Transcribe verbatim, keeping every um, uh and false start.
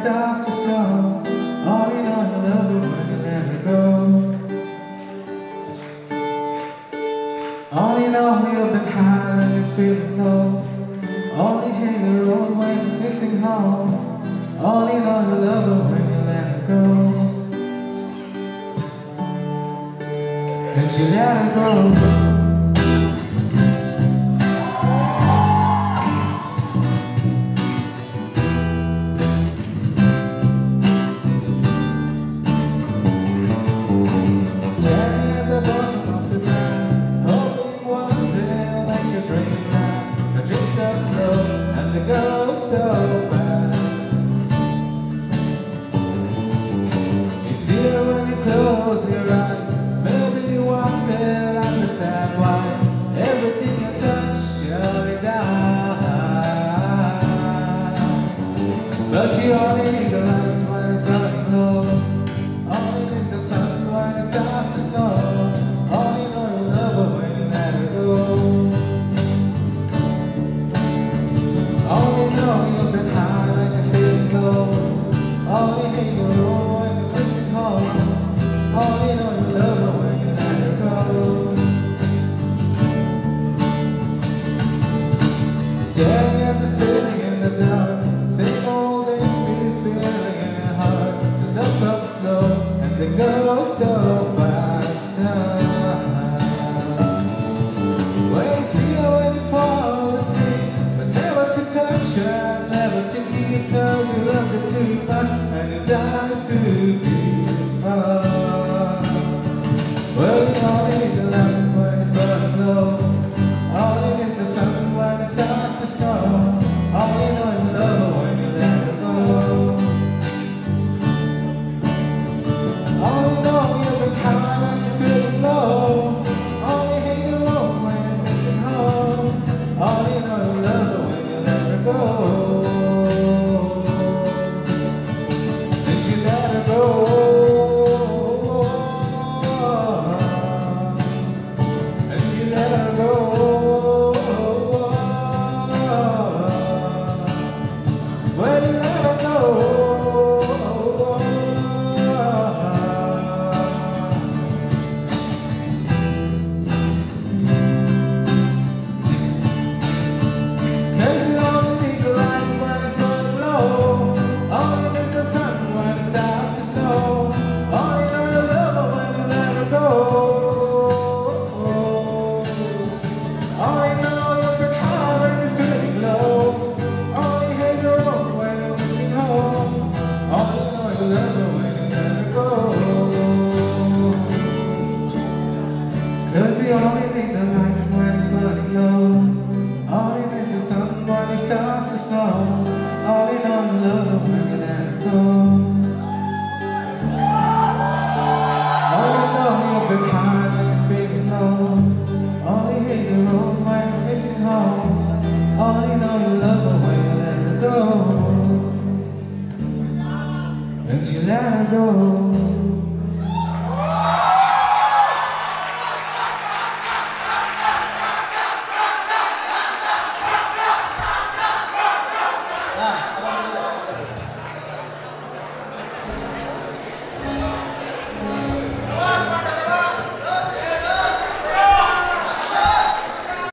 starts to snow. All you know you love her when you let her go. All you know you've been high and you're feeling low. All you hate the road when you're missing home. All you know you love her when you let her go. And you let her go. Close your eyes, maybe you won't understand why everything you touch surely dies. But you only need the light when it's burning low. Only needs the sun when it starts to snow. Only know you love her when you let her go. Only know you've been high when you're feeling low. Only hate the road when you're missing home. Only know you love her when you let her go. Staring at the ceiling in the dark, same old empty feeling in your heart. Cause love comes slow and they go so fast. When you see her when you fall asleep, but never to touch her, never to keep. Cause you loved her too much and you died too deep. Oh. Well, you only need the light when it's burning low. All you need is the sun when it starts to snow. All you know you love her when you let her go. All you know you've been high when you're feeling low. All you hate the road when you're missing home. All you know you love her when you let her go. And you let her go. Cause you only need the light when it's burning low. All you need is the sun when it starts to snow. All you know you love her when you let her go. All you know you've been high when you're feeling low. All you hate the road when you're missing home. All you know you love her when you let her go. And you let her go.